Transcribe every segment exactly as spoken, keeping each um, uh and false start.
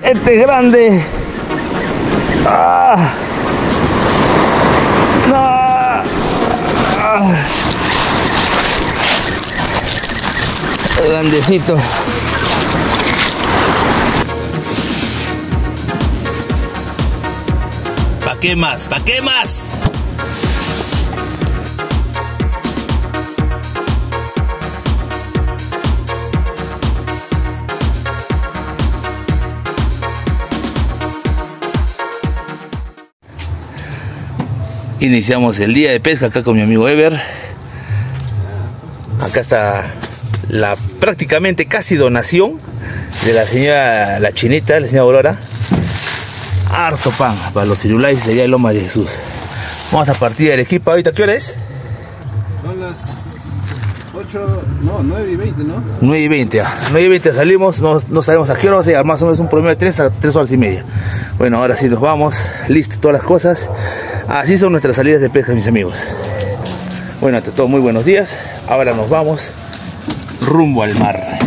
Este es grande. Ah. No. Ah. Grandecito. ¿Pa' qué más? ¿Pa' qué más? Iniciamos el día de pesca acá con mi amigo Ever. Acá está la prácticamente casi donación de la señora, la chinita, la señora Aurora. Harto pan para los cirulais de allá de Loma de Jesús. Vamos a partir del equipo. ¿Ahorita qué hora es? Son las ocho, no, nueve y veinte, ¿no? nueve y veinte, ah. nueve y veinte salimos, no, no sabemos a qué hora va a llegar, más o menos un promedio de tres a tres horas y media. Bueno, ahora sí nos vamos, listo todas las cosas. Así son nuestras salidas de pesca, mis amigos. Bueno, ante todo, muy buenos días. Ahora nos vamos rumbo al mar.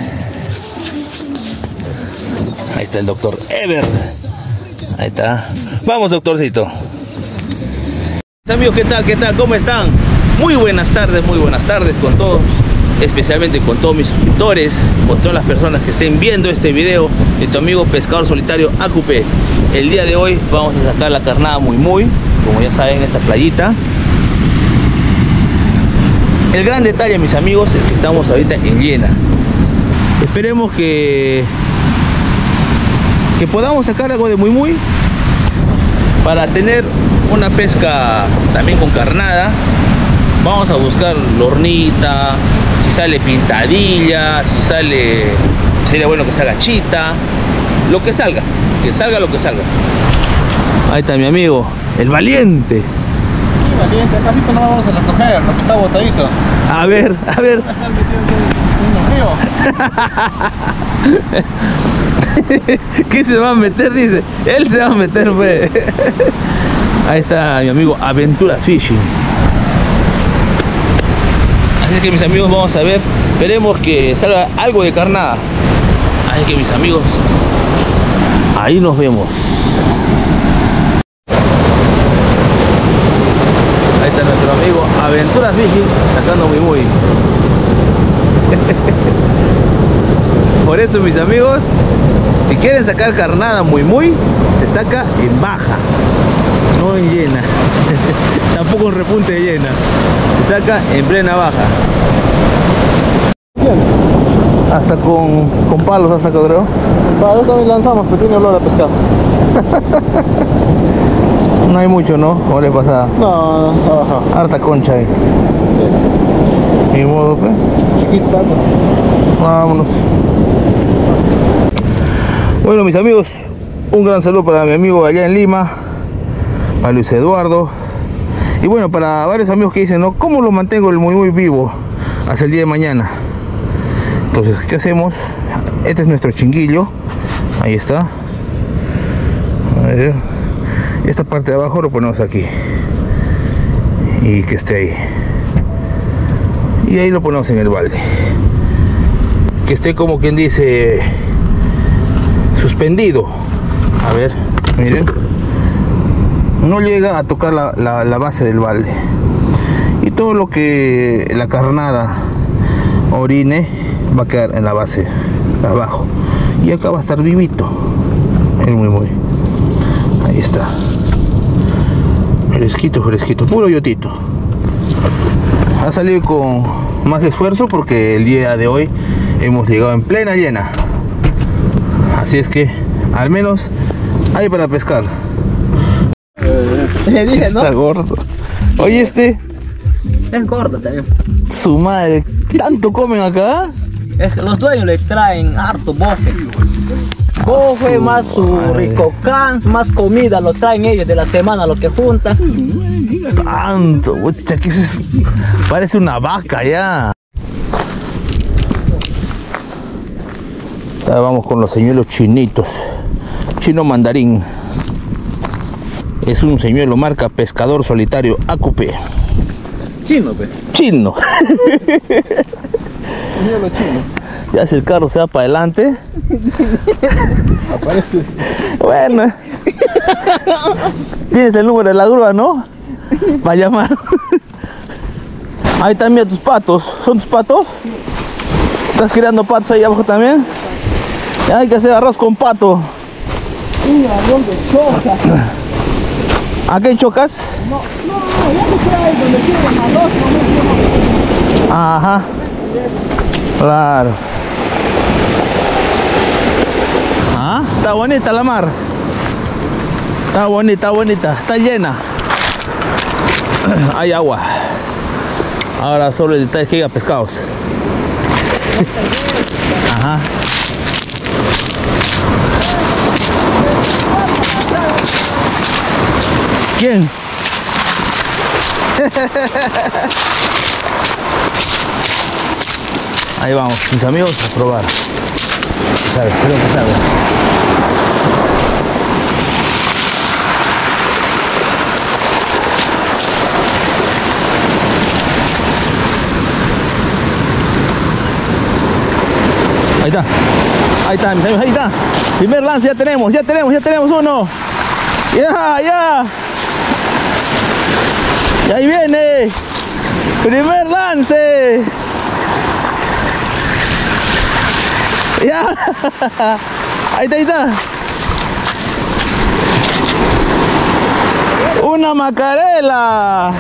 Ahí está el doctor Ever. Ahí está. Vamos, doctorcito. Amigos, ¿qué tal? ¿Qué tal? ¿Cómo están? Muy buenas tardes, muy buenas tardes con todos, especialmente con todos mis suscriptores, con todas las personas que estén viendo este video de tu amigo pescador solitario A Q P. El día de hoy vamos a sacar la carnada muy muy, como ya saben, esta playita. El gran detalle, mis amigos, es que estamos ahorita en llena. Esperemos que que podamos sacar algo de muy muy para tener una pesca también con carnada. Vamos a buscar lornita, si sale pintadilla, si sale, sería bueno que salga chita, lo que salga, que salga lo que salga. Ahí está mi amigo, el valiente. Sí, valiente, acá no vamos a recoger, lo que está botadito. A ver, a ver. Están metiendo en un río. ¿Qué se va a meter? Dice, él se va a meter, pues. Ahí está mi amigo Aventuras Fishing. Así que, mis amigos, vamos a ver, esperemos que salga algo de carnada. Así que, mis amigos, ahí nos vemos. Ahí está nuestro amigo Aventuras Fishing sacando muy muy. Por eso, mis amigos, si quieren sacar carnada muy muy, se saca en baja, no en llena. Tampoco en repunte de llena, se saca en plena baja. Hasta con, con palos ha sacado, creo. Para también lanzamos, pero tiene olor a pescado. No hay mucho, ¿no? Como le pasaba. No, no, ajá. Harta concha ahí. Sí. Ni modo, pues. Chiquito, saco. Vámonos. Bueno, mis amigos, un gran saludo para mi amigo allá en Lima, para Luis Eduardo. Y bueno, para varios amigos que dicen, ¿no? ¿Cómo lo mantengo el muy muy vivo hasta el día de mañana? Entonces, ¿qué hacemos? Este es nuestro chinguillo. Ahí está. A ver. Esta parte de abajo lo ponemos aquí. Y que esté ahí. Y ahí lo ponemos en el balde. Que esté, como quien dice, suspendido. A ver, miren. No llega a tocar la, la, la base del balde. Y todo lo que la carnada orine va a quedar en la base abajo. Y acá va a estar vivito el muy muy. Ahí está. Fresquito, fresquito, puro yotito. Ha salido con más esfuerzo porque el día de hoy hemos llegado en plena llena. Así es que al menos hay para pescar. Le dije, ¿no? Está gordo. Oye, este. Es gordo también. Su madre, ¿tanto comen acá? Es que los dueños le traen harto boje. Boje, Su más su madre. ricocán, más comida, lo traen ellos de la semana, lo que juntan. Tanto, pucha, que es, parece una vaca ya. Ahora vamos con los señuelos chinitos. Chino mandarín. Es un señuelo marca Pescador Solitario A Q P. Chino, pe. Chino. Señuelo chino. Ya si el carro se va para adelante. Bueno. Tienes el número de la grúa, ¿no? Para llamar. Ahí también tus patos. ¿Son tus patos? ¿Estás criando patos ahí abajo también? Ya hay que hacer arroz con pato. Un avión de choca. ¿A qué chocas? No, no, ya se queda ahí donde quieren arroz, no me. Ajá. Claro. Ah, está bonita la mar. Está bonita, está bonita. Está llena. Hay agua. Ahora solo el detalle es que haya pescados. Ajá. ¿Quién? Ahí vamos, mis amigos, a probar. Salve, espero que salga. Ahí está. Ahí está, mis amigos, ahí está. Primer lance, ya tenemos, ya tenemos, ya tenemos uno. Ya, ya. Y ahí viene. Primer lance. Ya. Ahí está, ahí está. Una macarela.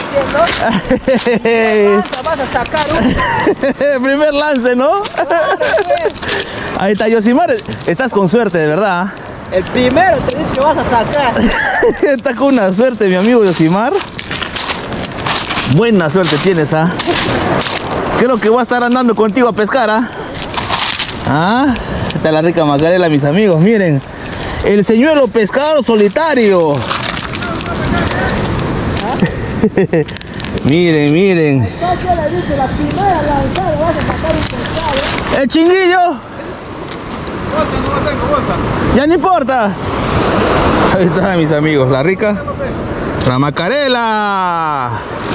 Vas a sacar un. Primer lance, ¿no? Ahí está, Yosimar. Estás con suerte, de verdad. El primero te dice que vas a sacar. Está con una suerte, mi amigo Yosimar. Buena suerte tienes, ¿ah? Creo que voy a estar andando contigo a pescar, ¿ah? Ah, está la rica macarela, mis amigos, miren. El señuelo pescador solitario. Miren, miren. El chinguillo. Bolsa, no tengo bolsa. Ya no importa. Ahí está, mis amigos, la rica. La macarela.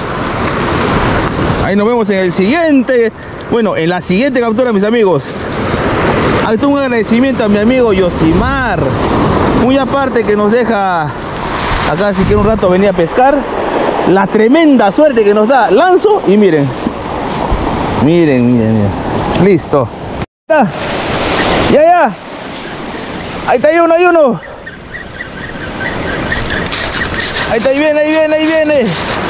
Ahí nos vemos en el siguiente. Bueno, en la siguiente captura, mis amigos. Ahí está un agradecimiento a mi amigo Yosimar. Muy aparte que nos deja acá, si quiere un rato venir a pescar. La tremenda suerte que nos da. Lanzo y miren. Miren, miren, miren. Listo. Ya, ya. Ahí está, hay uno, hay uno. Ahí está, ahí viene, ahí viene, ahí viene.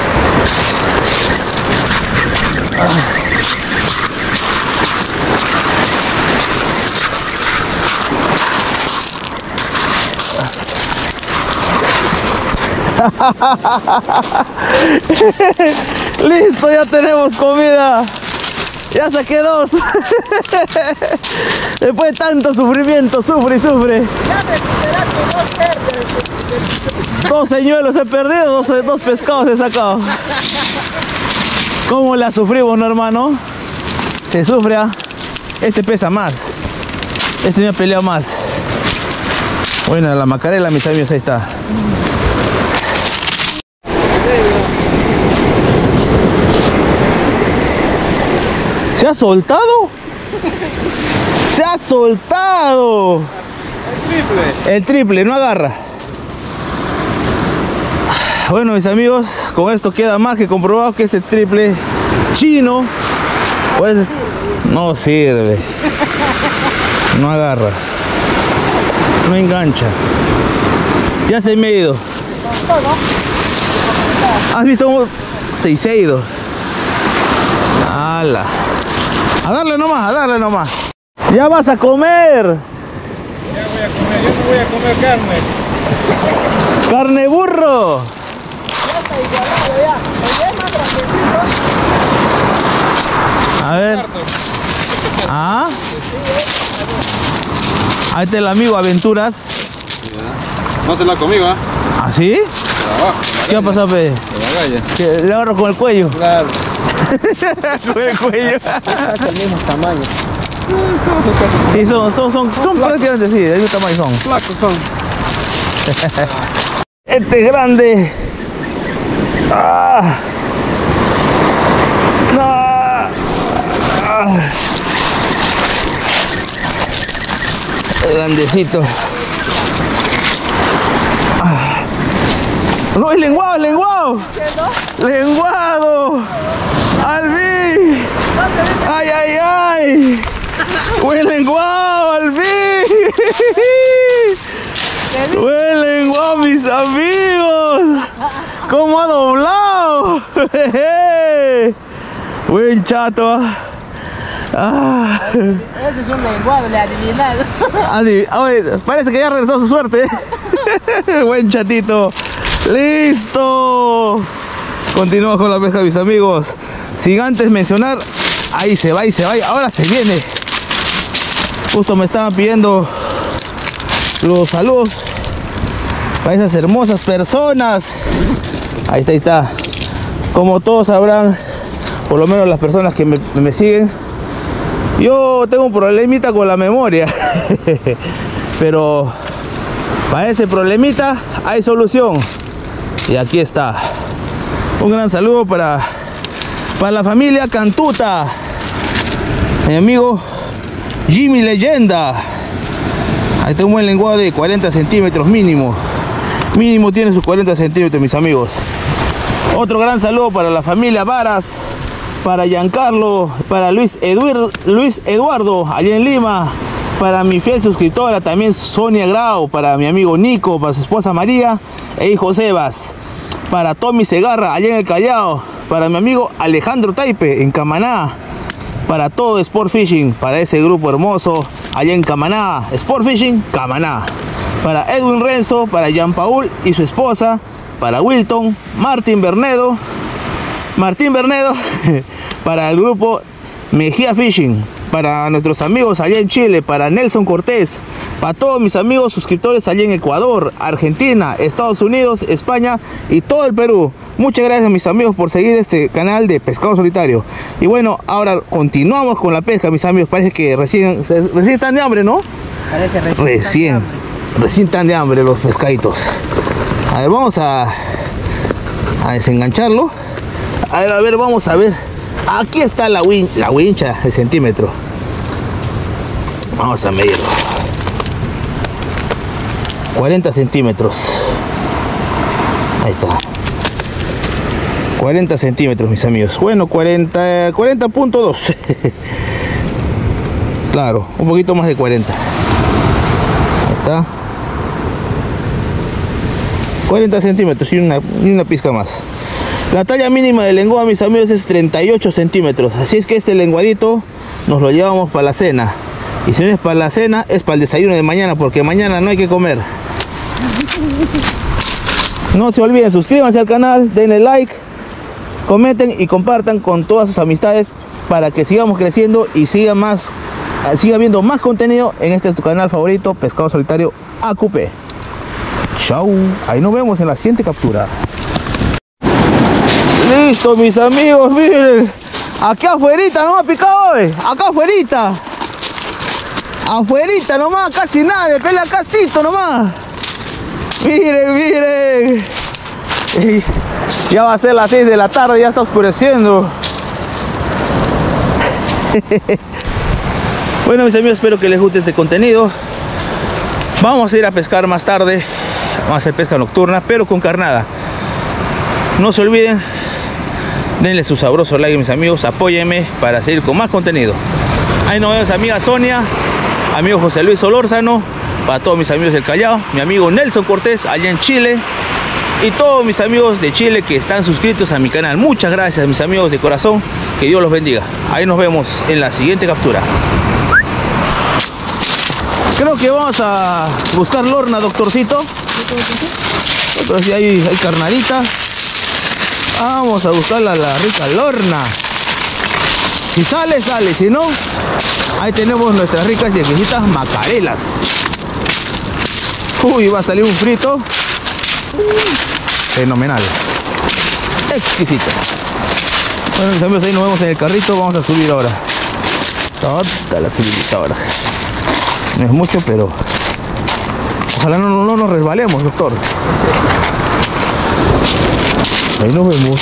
Listo, ya tenemos comida. Ya saqué dos. Después de tanto sufrimiento, sufre y sufre. Ya recuperaste dos verdes. Dos señuelos he perdido, dos, dos pescados he sacado. ¿Cómo la sufrimos, no, hermano? Se sufre, ¿ah? Este pesa más. Este me ha peleado más. Bueno, la macarela, mis amigos, ahí está. ¿Se ha soltado? ¡Se ha soltado! El triple. El triple, no agarra. Bueno, mis amigos, con esto queda más que comprobado que este triple chino pues no sirve. No agarra. No engancha. Ya se me ha ido. ¿Has visto cómo te se ha ido? ¡Hala! A darle nomás, a darle nomás. ¡Ya vas a comer! Ya voy a comer, yo no voy a comer carne. ¡Carne burro! Ya está igualado ya. El es más grandecito. A ver. ¿Ah? Ahí está el amigo Aventuras. No se la conmigo, ¿ah? ¿Ah, sí? Abajo. ¿Qué ha pasado, pe? De la galla. Que le agarro con el cuello. Claro. Con el cuello. Es el mismo tamaño. Sí, son, son, son, son prácticamente sí, de ese tamaño son. Flacos son. Este es grande. Ah. No. Ah. Grandecito. No, es lenguado, es lenguado. Lenguado. Albi. Ay, ay, ay. Buen lenguado, Albi. Buen lenguado, mis amigos. ¿Cómo ha doblado? Buen chato. Ah. Ese es un lenguado, le adivinado. Adi, oye, parece que ya regresó su suerte. Buen chatito. ¡Listo! Continuamos con la pesca, mis amigos. Sin antes mencionar, ahí se va, ahí se va, ahora se viene. Justo me estaban pidiendo los saludos para esas hermosas personas. Ahí está, ahí está. Como todos sabrán, por lo menos las personas que me, me siguen, yo tengo un problemita con la memoria. Pero para ese problemita hay solución. Y aquí está. Un gran saludo para, para la familia Cantuta. Mi amigo Jimmy Leyenda. Ahí está un buen lenguado de cuarenta centímetros mínimo. Mínimo tiene sus cuarenta centímetros, mis amigos. Otro gran saludo para la familia Varas, para Giancarlo, para Luis, Eduard, Luis Eduardo, allá en Lima. Para mi fiel suscriptora también Sonia Grau, para mi amigo Nico, para su esposa María e hijo Sebas. Para Tommy Segarra, allá en el Callao. Para mi amigo Alejandro Taipe, en Camaná. Para todo Sport Fishing, para ese grupo hermoso, allá en Camaná. Sport Fishing, Camaná. Para Edwin Renzo, para Jean Paul y su esposa. Para Wilton, Martín Bernedo. Martín Bernedo. Para el grupo Mejía Fishing. Para nuestros amigos allá en Chile, para Nelson Cortés, para todos mis amigos suscriptores allá en Ecuador, Argentina, Estados Unidos, España y todo el Perú. Muchas gracias, mis amigos, por seguir este canal de Pescado Solitario. Y bueno, ahora continuamos con la pesca, mis amigos. Parece que recién, recién están de hambre, ¿no? Parece recién. Recién, recién están de hambre los pescaditos. A ver, vamos a, a desengancharlo. A ver, a ver, vamos a ver. Aquí está la, win la wincha de centímetro. Vamos a medirlo. cuarenta centímetros. Ahí está. cuarenta centímetros, mis amigos. Bueno, cuarenta punto dos. Claro, un poquito más de cuarenta. Ahí está. cuarenta centímetros y una, y una pizca más. La talla mínima del lenguado, mis amigos, es treinta y ocho centímetros. Así es que este lenguadito nos lo llevamos para la cena. Y si no es para la cena, es para el desayuno de mañana, porque mañana no hay que comer. No se olviden, suscríbanse al canal, denle like, comenten y compartan con todas sus amistades para que sigamos creciendo y siga más, siga habiendo más contenido en este tu canal favorito, Pescado Solitario A Q P. Chau, ahí nos vemos en la siguiente captura. Listo, mis amigos, miren. Aquí afuerita nomás picado hoy. Acá afuerita. Afuerita nomás, casi nada, de pela casito nomás. Miren, miren. Ya va a ser las seis de la tarde, ya está oscureciendo. Bueno, mis amigos, espero que les guste este contenido. Vamos a ir a pescar más tarde. Vamos a hacer pesca nocturna, pero con carnada. No se olviden, denle su sabroso like, mis amigos, apóyenme para seguir con más contenido. Ahí nos vemos, amiga Sonia, amigo José Luis Solórzano, para todos mis amigos del Callao, mi amigo Nelson Cortés allá en Chile y todos mis amigos de Chile que están suscritos a mi canal. Muchas gracias, mis amigos de corazón, que Dios los bendiga. Ahí nos vemos en la siguiente captura. Creo que vamos a buscar lorna, doctorcito. Entonces si hay, hay carnadita. Vamos a buscar la, la rica lorna. Si sale, sale. Si no, ahí tenemos nuestras ricas y exquisitas macarelas. Uy, va a salir un frito fenomenal, exquisito. Bueno, mis amigos, ahí nos vemos en el carrito. Vamos a subir ahora. Toda la subidita ahora. No es mucho, pero ojalá no, no, no nos resbalemos, doctor. Ahí nos vemos.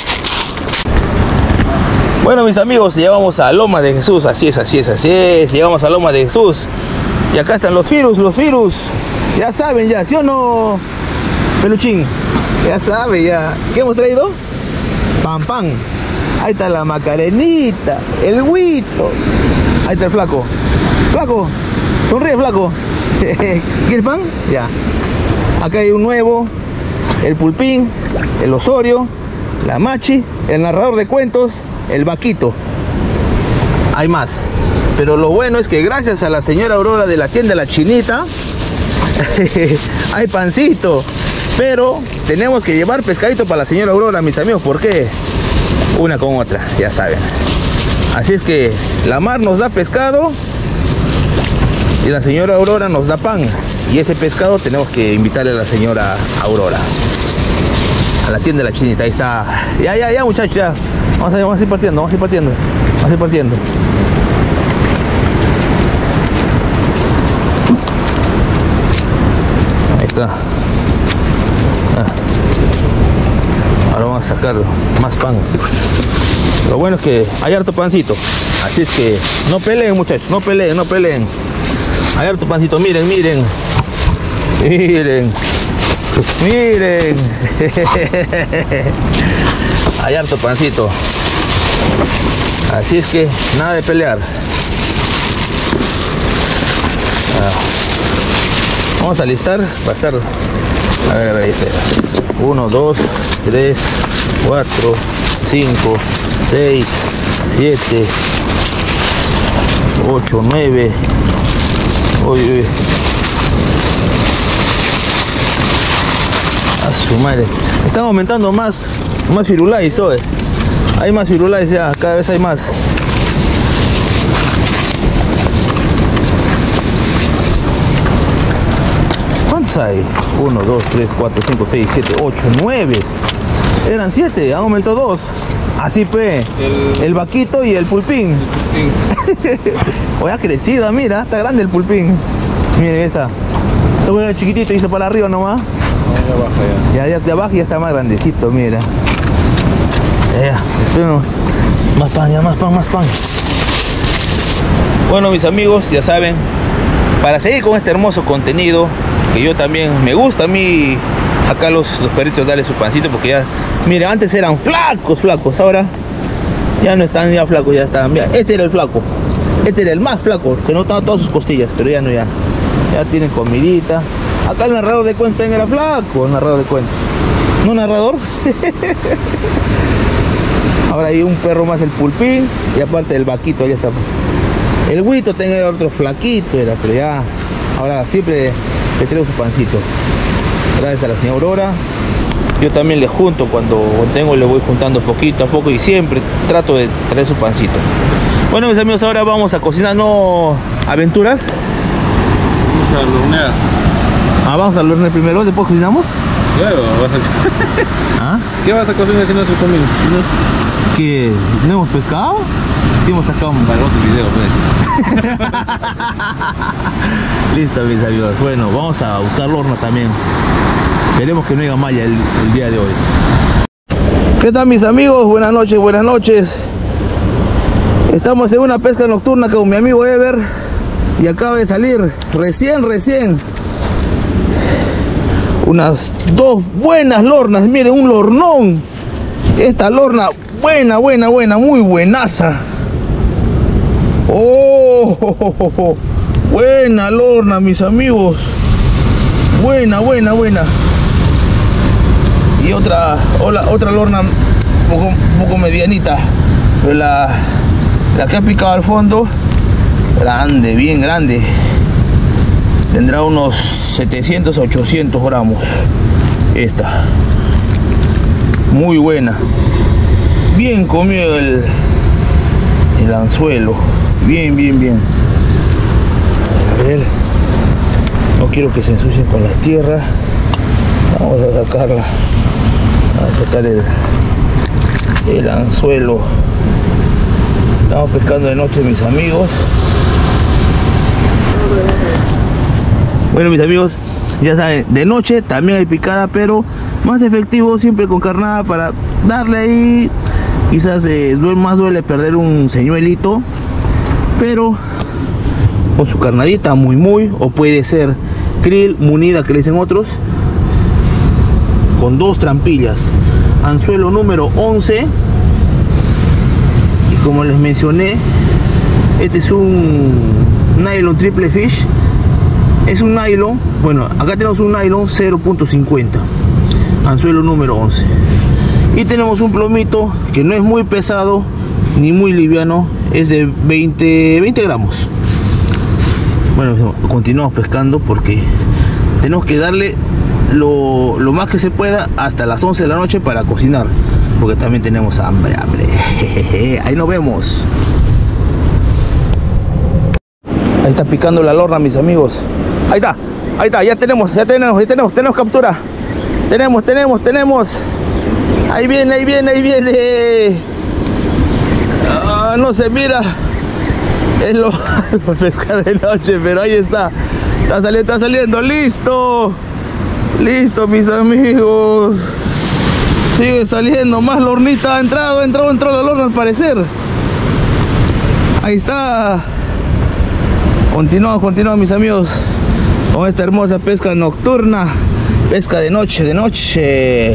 Bueno, mis amigos, llegamos a Loma de Jesús. Así es, así es, así es. Llegamos a Loma de Jesús. Y acá están los virus, los virus. Ya saben ya, ¿sí o no, Peluchín? Ya sabe ya. ¿Qué hemos traído? Pan pan. Ahí está la macarenita, el huito. Ahí está el flaco. Flaco, sonríe, flaco. ¿Quieres pan? Ya. Acá hay un nuevo, el pulpín, el osorio, la machi, el narrador de cuentos, el vaquito. Hay más. Pero lo bueno es que gracias a la señora Aurora de la tienda La Chinita hay pancito. Pero tenemos que llevar pescadito para la señora Aurora, mis amigos. ¿Por qué? Una con otra, ya saben. Así es que la mar nos da pescado y la señora Aurora nos da pan. Y ese pescado tenemos que invitarle a la señora Aurora a la tienda de La Chinita. Ahí está. Ya, ya, ya, muchachos, ya. Vamos a, vamos a ir partiendo, vamos a ir partiendo. Vamos a ir partiendo. Ahí está. Ah. Ahora vamos a sacar más pan. Lo bueno es que hay harto pancito. Así es que no peleen, muchachos, no peleen, no peleen. Hay harto pancito, miren, miren. Miren. Miren. Hay harto pancito. Así es que nada de pelear. Ah. Vamos a alistar. Va a estar. A ver, a ver, ahí está. uno, dos, tres, cuatro, cinco, seis, siete, ocho, nueve. Uy, uy. A su madre. Están aumentando más, más firulais hoy. Hay más firulais ya, cada vez hay más. ¿Cuántos hay? uno, dos, tres, cuatro, cinco, seis, siete, ocho, nueve. Eran siete, han aumentado dos. Así pe, el, el vaquito y el pulpín. El pulpín. Hoy ha crecido, mira, está grande el pulpín. Miren esta. Está chiquitito, hizo para arriba nomás. Ya baja ya. Ya, ya, ya baja y ya está más grandecito, mira. Ya, espero. Más pan, ya más pan, más pan. Bueno, mis amigos, ya saben, para seguir con este hermoso contenido, que yo también me gusta a mí, acá los, los perritos darle su pancito, porque ya, mira, antes eran flacos, flacos, ahora ya no están ya flacos, ya están, mira, este era el flaco, este era el más flaco, que no estaba todas sus costillas, pero ya no, ya, ya tienen comidita. Acá el narrador de cuentos también era flaco, el narrador de cuentos, ¿no, narrador? Ahora hay un perro más, el pulpín, y aparte el vaquito, ya está. El huito tenía otro flaquito, era, pero ya, ahora siempre le traigo su pancito. Gracias a la señora Aurora. Yo también le junto, cuando tengo le voy juntando poquito a poco y siempre trato de traer su pancito. Bueno, mis amigos, ahora vamos a cocinar, ¿no? Aventuras. Vamos a hornear. Ah, vamos a hornear primero, después cocinamos. Claro, vas a... ¿Ah? ¿Qué vas a cocinar si no se comen? ¿Que no hemos pescado? Sí, hemos sacado un Para otro video, pues. Listo, mis amigos. Bueno, vamos a buscar el horno también. Esperemos que no haya malla el, el día de hoy. ¿Qué tal, mis amigos? Buenas noches, buenas noches. Estamos en una pesca nocturna con mi amigo Ever. Y acaba de salir recién, recién unas dos buenas lornas. Miren, un lornón. Esta lorna, buena, buena, buena, muy buenaza. Oh, oh, oh, oh. Buena lorna, mis amigos. Buena, buena, buena. Y otra, otra, otra lorna un poco, un poco medianita. Pero la, la que ha picado al fondo, grande, bien grande. Tendrá unos setecientos a ochocientos gramos. Esta. Muy buena. Bien comido el, el anzuelo. Bien, bien, bien. A ver. No quiero que se ensucien con la tierra. Vamos a sacarla. Vamos a sacar el, el anzuelo. Estamos pescando de noche, mis amigos. Bueno, mis amigos, ya saben, de noche también hay picada, pero más efectivo siempre con carnada para darle ahí. Quizás eh, más duele perder un señuelito, pero con su carnadita muy muy, o puede ser krill, munida que le dicen otros, con dos trampillas, anzuelo número once. Y como les mencioné, este es un nylon triple fish. Es un nylon, bueno, acá tenemos un nylon cero punto cincuenta, anzuelo número once. Y tenemos un plomito que no es muy pesado ni muy liviano, es de veinte, veinte gramos. Bueno, continuamos pescando porque tenemos que darle lo, lo más que se pueda hasta las once de la noche para cocinar, porque también tenemos hambre, hambre. Ahí nos vemos. Ahí está picando la lorna, mis amigos. Ahí está, ahí está, ya tenemos, ya tenemos, ya tenemos, tenemos captura. Tenemos, tenemos, tenemos. Ahí viene, ahí viene, ahí viene. Ah, no se mira. Es lo, lo pesca de noche, pero ahí está. Está saliendo, está saliendo. Listo. Listo, mis amigos. Sigue saliendo. Más lornita ha entrado, entró, entró la lorna al parecer. Ahí está. Continuamos, continuamos, mis amigos, con esta hermosa pesca nocturna, pesca de noche, de noche.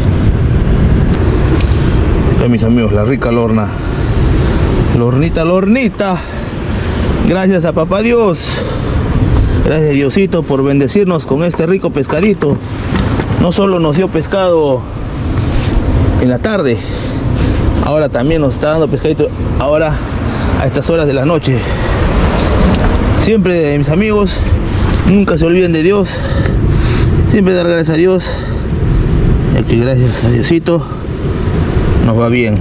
Está, mis amigos, la rica lorna. Lornita, lornita. Gracias a papá Dios. Gracias, Diosito, por bendecirnos con este rico pescadito. No solo nos dio pescado en la tarde, ahora también nos está dando pescadito ahora a estas horas de la noche. Siempre, mis amigos, nunca se olviden de Dios. Siempre dar gracias a Dios, ya que gracias a Diosito nos va bien.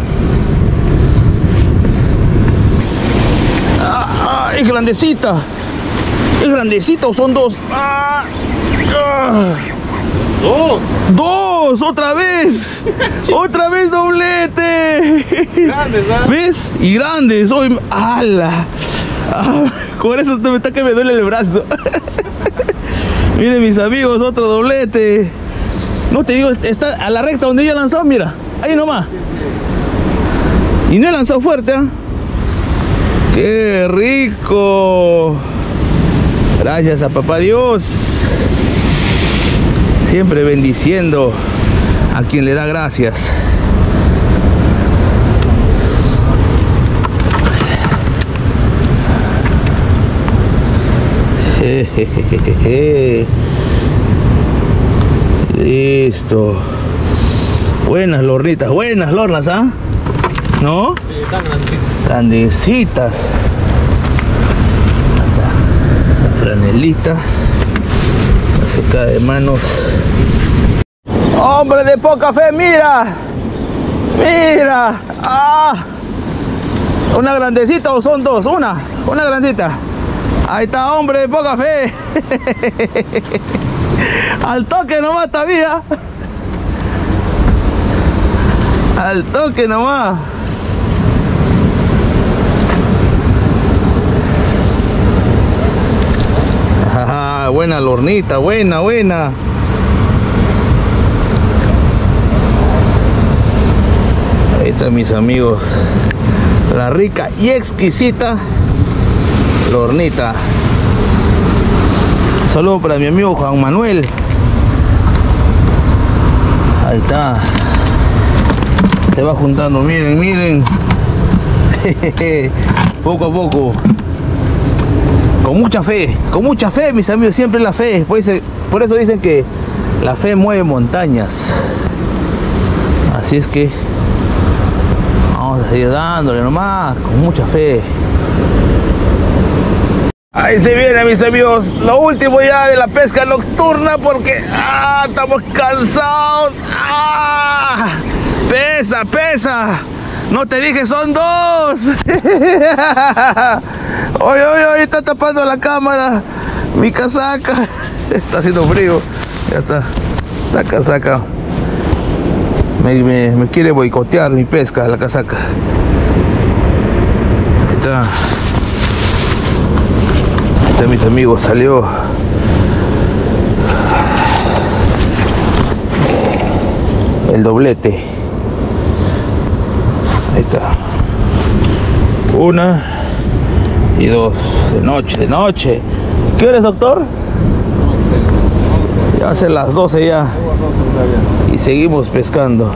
Ah, ah, es grandecita. Es grandecita, o son dos. Ah, ah. Dos. Dos, otra vez. Otra vez doblete. Grandes, ¿verdad? ¿Ves? Y grandes. Hoy, ala. Ah, con eso me está que me duele el brazo. Miren, mis amigos, otro doblete. No te digo, está a la recta donde yo he lanzado, mira, ahí nomás. Y no he lanzado fuerte, ¿eh? ¡Qué rico! Gracias a papá Dios. Siempre bendiciendo a quien le da gracias. Listo. Buenas lornitas, buenas lornas, ¿ah? ¿eh? ¿No? Sí, están grandecitas. Grandecitas. La franelita. La secada de manos. ¡Hombre de poca fe! ¡Mira! ¡Mira! ¡Ah! ¿Una grandecita o son dos? Una, una grandecita. Ahí está, hombre de poca fe. Al toque nomás todavía. Al toque nomás. Ajá, buena lornita, buena, buena. Ahí están, mis amigos, la rica y exquisita lornita. Un saludo para mi amigo Juan Manuel. Ahí está. Se va juntando, miren, miren. Poco a poco. Con mucha fe, con mucha fe, mis amigos, siempre la fe. Por eso, por eso dicen que la fe mueve montañas. Así es que vamos a seguir dándole nomás, con mucha fe. Ahí se viene, mis amigos, lo último ya de la pesca nocturna, porque ah, estamos cansados. Ah, pesa, pesa. No te dije, son dos. Oye, oye, oye, está tapando la cámara mi casaca. Está haciendo frío. Ya está, la casaca me, me, me quiere boicotear mi pesca, la casaca. Ahí está. Ahí está, mis amigos, salió el doblete. Ahí está. Una, y dos de noche, de noche. ¿Qué hora es, doctor? Ya va a ser las doce ya. Y seguimos pescando.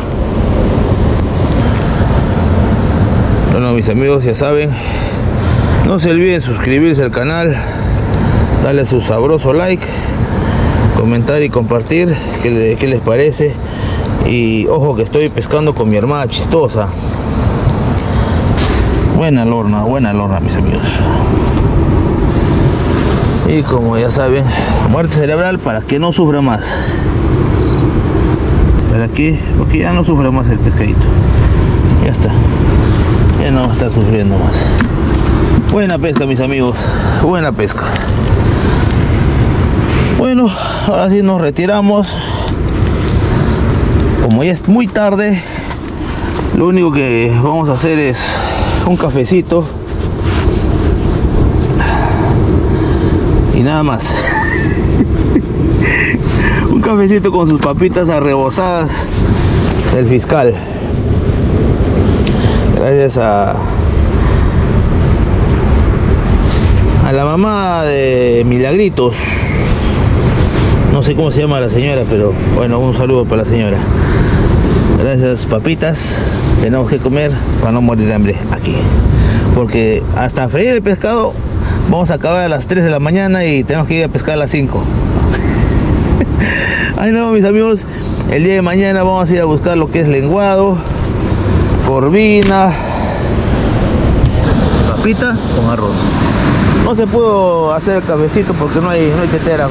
Bueno, mis amigos, ya saben, no se olviden suscribirse al canal, darle su sabroso like, comentar y compartir qué, le, qué les parece. Y ojo que estoy pescando con mi hermana chistosa. Buena lorna, buena lorna, mis amigos. Y como ya saben, muerte cerebral para que no sufra más. Para que, porque ya no sufra más el pescadito. Ya está. Ya no va a estar sufriendo más. Buena pesca, mis amigos. Buena pesca. Bueno, ahora sí nos retiramos. Como ya es muy tarde, lo único que vamos a hacer es un cafecito y nada más. Un cafecito con sus papitas arrebozadas del fiscal. Gracias a a la mamá de Milagritos. No sé cómo se llama la señora, pero bueno, un saludo para la señora. Gracias, papitas. Tenemos que comer para no morir de hambre aquí. Porque hasta freír el pescado vamos a acabar a las tres de la mañana y tenemos que ir a pescar a las cinco. Ay no, mis amigos, el día de mañana vamos a ir a buscar lo que es lenguado, corvina, papita con arroz. No se pudo hacer el cafecito porque no hay, no hay tetera.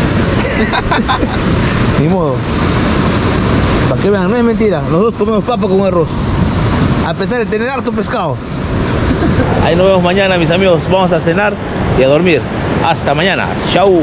Ni modo. Para que vean, no es mentira. Nosotros comemos papa con arroz, a pesar de tener harto pescado. Ahí nos vemos mañana, mis amigos. Vamos a cenar y a dormir. Hasta mañana. Chau.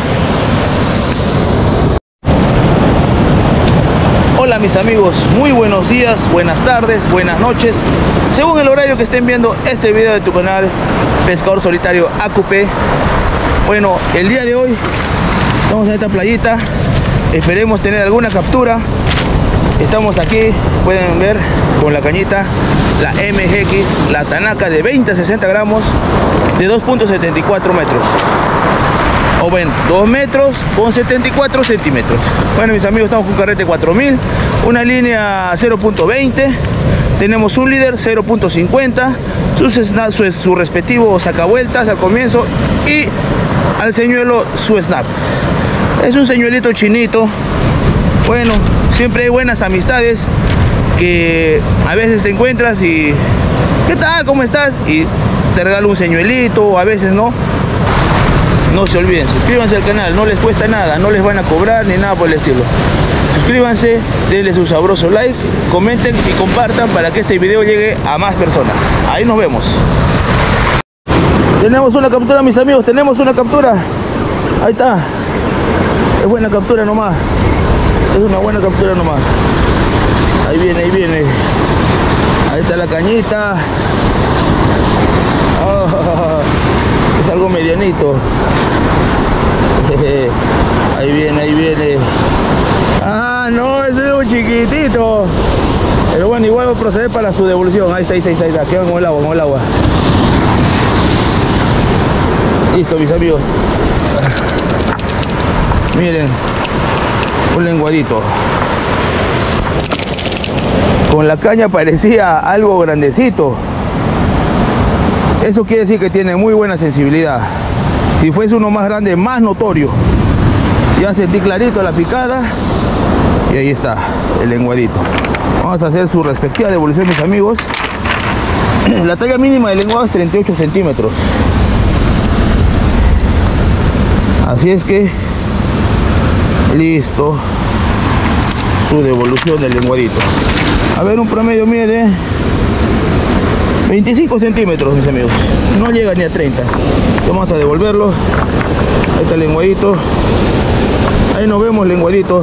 Hola, mis amigos. Muy buenos días, buenas tardes, buenas noches, según el horario que estén viendo este video de tu canal Pescador Solitario A Q P. Bueno, el día de hoy estamos en esta playita. Esperemos tener alguna captura. Estamos aquí, pueden ver, con la cañita, la M G X, la Tanaka de veinte a sesenta gramos, de dos punto setenta y cuatro metros. O ven, dos metros con setenta y cuatro centímetros. Bueno, mis amigos, estamos con un carrete cuatro mil, una línea cero punto veinte. Tenemos un líder cero punto cincuenta, su, su, su respectivo sacavueltas al comienzo y al señuelo su snap. Es un señuelito chinito. Bueno, siempre hay buenas amistades que a veces te encuentras y ¿qué tal? ¿Cómo estás? Y te regalo un señuelito, o a veces no. No se olviden, suscríbanse al canal, no les cuesta nada, no les van a cobrar ni nada por el estilo. Suscríbanse, denle su sabroso like, comenten y compartan para que este video llegue a más personas. Ahí nos vemos. Tenemos una captura, mis amigos, tenemos una captura. Ahí está. Es buena captura nomás. Es una buena captura nomás. Ahí viene, ahí viene. Ahí está la cañita. Oh, es algo medianito. Ahí viene, ahí viene. Ah, no, ese es un chiquitito. Pero bueno, igual voy a proceder para su devolución. Ahí está, ahí está, ahí está, ahí está. Quedan con el agua, con el agua. Listo, mis amigos. Miren, un lenguadito. Con la caña parecía algo grandecito. Eso quiere decir que tiene muy buena sensibilidad. Si fuese uno más grande, más notorio. Ya sentí clarito la picada. Y ahí está, el lenguadito. Vamos a hacer su respectiva devolución, mis amigos. La talla mínima del lenguado es treinta y ocho centímetros. Así es que listo su devolución del lenguadito. A ver, un promedio mide de veinticinco centímetros, mis amigos. No llega ni a treinta. Vamos a devolverlo. Ahí está el lenguadito. Ahí nos vemos, lenguadito.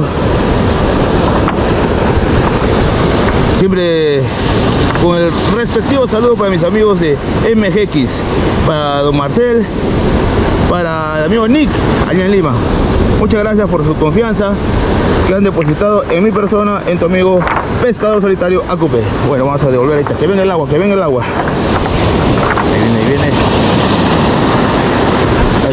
Siempre con el respectivo saludo para mis amigos de M G X, para don Marcel, para el amigo Nick allá en Lima. Muchas gracias por su confianza que han depositado en mi persona, en tu amigo Pescador Solitario A Q P. Bueno, vamos a devolver ahí está. Que venga el agua, que venga el agua. Ahí viene, ahí viene.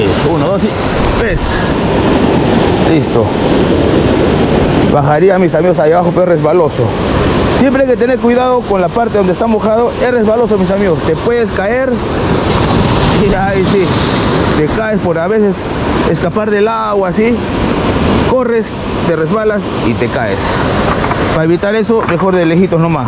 Ahí, uno, dos y tres. Listo. Bajaría, mis amigos, ahí abajo, pero es resbaloso. Siempre hay que tener cuidado con la parte donde está mojado. Es resbaloso, mis amigos. Te puedes caer. Y ahí sí, te caes por a veces escapar del agua, así. Corres, te resbalas y te caes. Para evitar eso, mejor de lejitos nomás.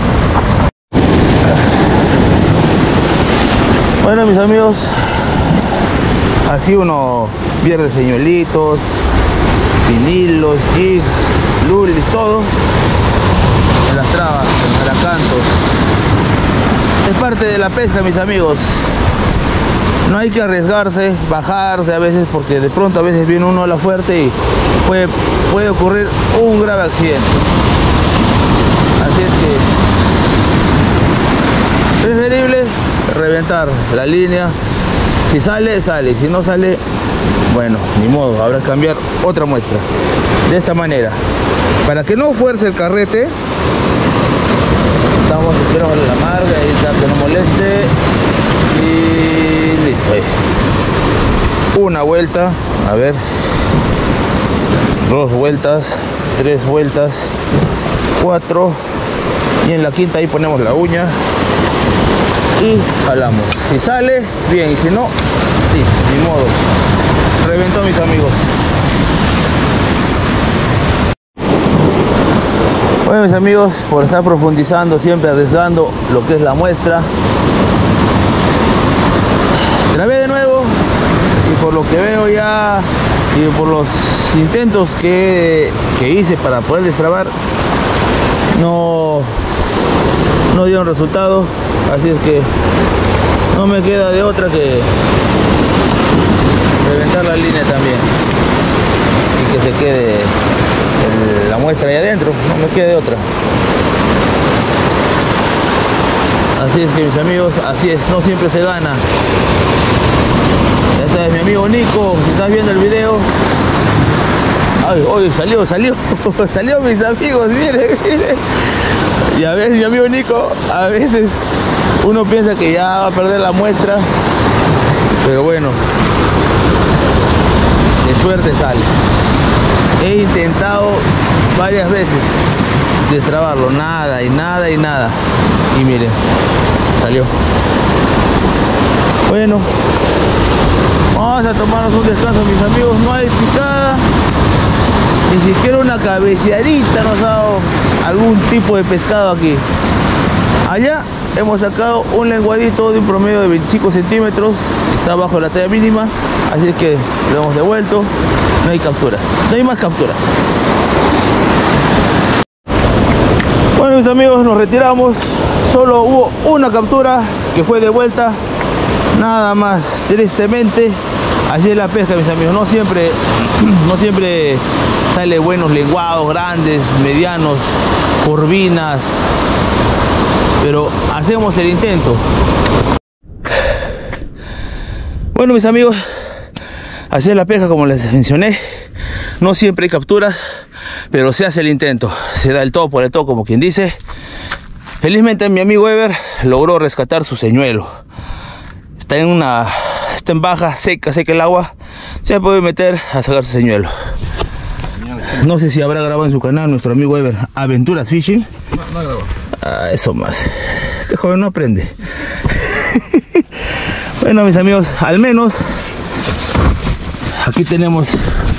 Bueno, mis amigos, así uno pierde señuelitos, vinilos, jigs, lulis, todo en las trabas, en los caracantos. Es parte de la pesca, mis amigos. No hay que arriesgarse, bajarse a veces, porque de pronto a veces viene uno a la fuerte y puede, puede ocurrir un grave accidente. Así es que preferible reventar la línea. Si sale, sale. Si no sale, bueno, ni modo, habrá que cambiar otra muestra. De esta manera, para que no fuerce el carrete, estamos esperando la marca, ahí está, que no moleste. Y listo, ahí. Una vuelta, a ver, dos vueltas, tres vueltas, cuatro, y en la quinta ahí ponemos la uña y jalamos. Si sale, bien, y si no, sí, ni modo. Reventó, mis amigos. Bueno, mis amigos, por estar profundizando, siempre arriesgando lo que es la muestra, grabé de nuevo, y por lo que veo ya, y por los intentos que, que hice para poder destrabar, no, no dieron resultado. Así es que no me queda de otra que reventar la línea también y que se quede el, la muestra ahí adentro. No me queda de otra. Así es que, mis amigos, así es, no siempre se gana. Este es mi amigo Nico, si estás viendo el video. Ay, hoy salió, salió, salió, mis amigos, miren, miren. Y a veces mi amigo Nico, a veces uno piensa que ya va a perder la muestra, pero bueno, de suerte sale. He intentado varias veces destrabarlo, nada y nada y nada. Y miren, salió. Bueno, vamos a tomarnos un descanso, mis amigos. No hay picada, ni siquiera una cabeceadita nos ha dado algún tipo de pescado aquí. Allá hemos sacado un lenguadito de un promedio de veinticinco centímetros, está bajo la talla mínima, así que lo hemos devuelto. No hay capturas, no hay más capturas. Bueno, mis amigos, nos retiramos. Solo hubo una captura que fue de vuelta, nada más, tristemente. Así es la pesca, mis amigos. No siempre, no siempre sale buenos lenguados, grandes, medianos, corvinas, pero hacemos el intento. Bueno, mis amigos, así es la pesca, como les mencioné. No siempre hay capturas, pero se hace el intento. Se da el todo por el todo, como quien dice. Felizmente mi amigo Ever logró rescatar su señuelo. Está en una, está en baja, seca, seca el agua. Se puede meter a sacar su señuelo. No sé si habrá grabado en su canal nuestro amigo Ever Aventuras Fishing. No, no grabó. Ah, eso más. Este joven no aprende. Bueno, mis amigos, al menos aquí tenemos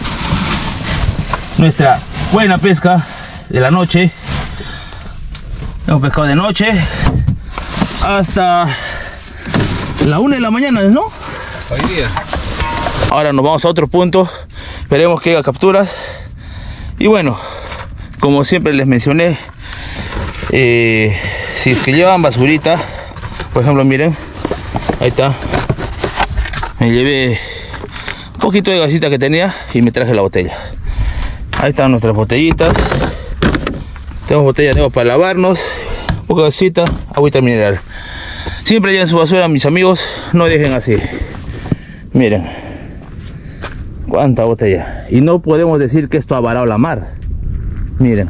nuestra buena pesca de la noche. Hemos pescado de noche hasta la una de la mañana, ¿no? Hoy día. Ahora nos vamos a otro punto. Esperemos que haya capturas. Y bueno, como siempre les mencioné, eh, si es que llevan basurita, por ejemplo, miren, ahí está. Me llevé un poquito de gasita que tenía y me traje la botella. Ahí están nuestras botellitas. Tenemos botella de agua para lavarnos, un poco de gasita, agüita mineral. Siempre lleven su basura, mis amigos, no dejen así. Miren cuánta botella. Y no podemos decir que esto ha varado la mar. Miren.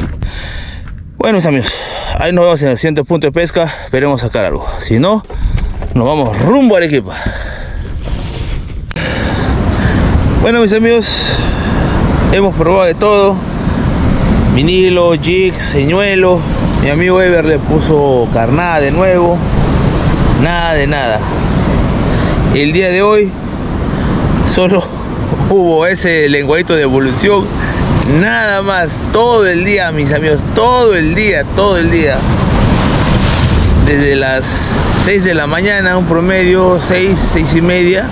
Bueno, mis amigos, ahí nos vemos en el siguiente punto de pesca. Esperemos sacar algo. Si no, nos vamos rumbo a Arequipa. Bueno, mis amigos, hemos probado de todo. Vinilo, jigs, señuelo. Mi amigo Ever le puso carnada de nuevo. Nada de nada. El día de hoy solo hubo ese lenguadito de evolución. Nada más. Todo el día, mis amigos. Todo el día, todo el día. Desde las seis de la mañana, un promedio, seis, seis y media.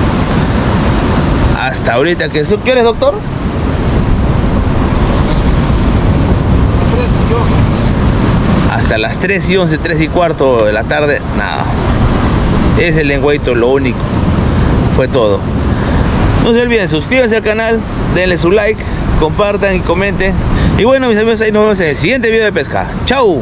Hasta ahorita que... ¿Qué hora es, doctor? Hasta las tres y once, tres y cuarto de la tarde, nada. Es el lenguadito, lo único. Fue todo. No se olviden, suscríbanse al canal, denle su like, compartan y comenten. Y bueno, mis amigos, ahí nos vemos en el siguiente video de pesca. ¡Chau!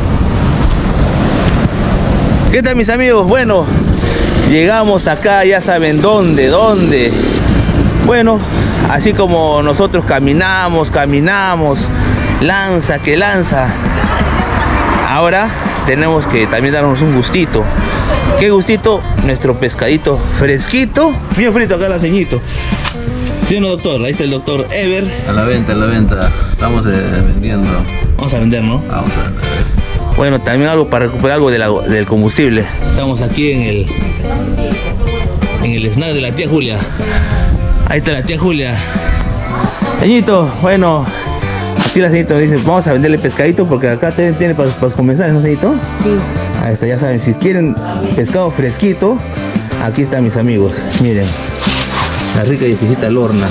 ¿Qué tal, mis amigos? Bueno, llegamos acá, ya saben dónde, dónde. Bueno, así como nosotros caminamos, caminamos, lanza que lanza. Ahora tenemos que también darnos un gustito. ¿Qué gustito? Nuestro pescadito fresquito. Bien frito acá la ceñito. ¿Sí o no, doctor? Ahí está el doctor Ever. A la venta, a la venta. Estamos eh, vendiendo. Vamos a vender, ¿no? Vamos a vender. Bueno, también algo para recuperar algo de la, del combustible. Estamos aquí en el en el snack de la tía Julia. Ahí está la tía Julia. Ceñito, bueno, aquí la ceñito dice, vamos a venderle pescadito porque acá tiene, tiene para, para los comensales, ¿no, ceñito? Sí. Ahí está, ya saben, si quieren pescado fresquito, aquí están mis amigos. Miren, la rica y exquisita lorna.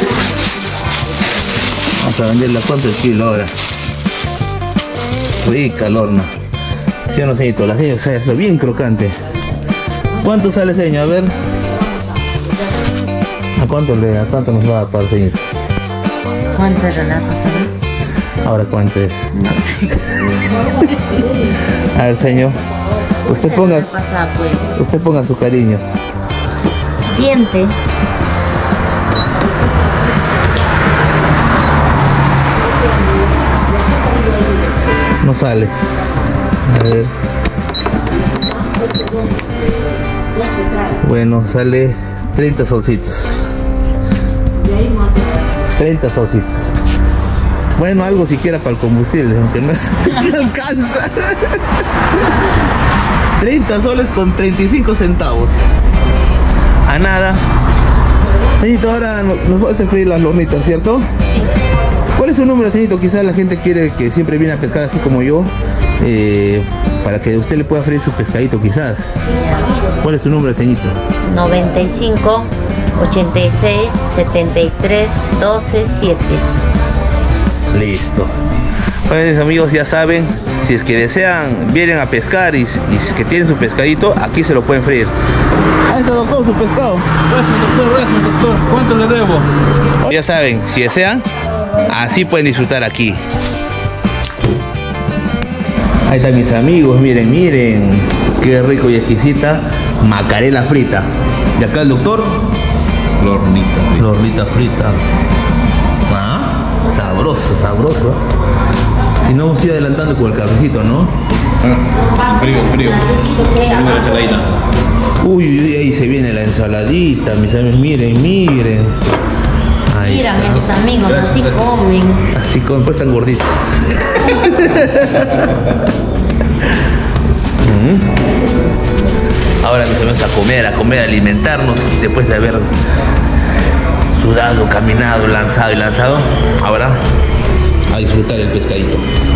Vamos a venderla, ¿cuánto el kilo ahora? Rica lorna. ¿Sí o no, ceñito? La ceño es lo bien crocante. ¿Cuánto sale, ceño? A ver. ¿A cuánto, le, ¿A cuánto nos va a dar, ceñito? ¿Cuánto era la pasada? Ahora, ¿cuánto es? No sé. A ver, señor. Usted ponga, Pasada, pues. usted ponga su cariño. Diente. No sale. A ver. Bueno, sale treinta solcitos. treinta solcitos. Bueno, algo siquiera para el combustible, aunque no, es, no alcanza. treinta soles con treinta y cinco centavos. A nada. Señorito, ahora nos, nos falta freír las lornitas, ¿cierto? Sí. ¿Cuál es su número, señorito? Quizás la gente quiere que siempre viene a pescar así como yo, eh, para que usted le pueda freír su pescadito, quizás. ¿Cuál es su número, señorito? noventa y cinco, ochenta y seis, setenta y tres, doce, siete. Listo. Bueno, mis amigos, ya saben, si es que desean, vienen a pescar y, y si es que tienen su pescadito, aquí se lo pueden freír. Ahí está, doctor, su pescado. Gracias, doctor, gracias, doctor. ¿Cuánto le debo? Ya saben, si desean, así pueden disfrutar aquí. Ahí están mis amigos, miren, miren. Qué rico y exquisita macarela frita. Y acá el doctor. Lornita. Lornita frita. Ah, sabroso, sabroso. Y no vamos a ir adelantando con el cafecito, ¿no? Ah, frío, frío. Viene la ensaladita. Uy, uy, uy, ahí se viene la ensaladita, mis amigos, miren, miren. Ahí Mira, está. mis amigos, así comen. Así comen, pues están gorditos. mm. Ahora mis amigos, a comer, a comer, a alimentarnos después de haber sudado, caminado, lanzado y lanzado. Ahora a disfrutar el pescadito.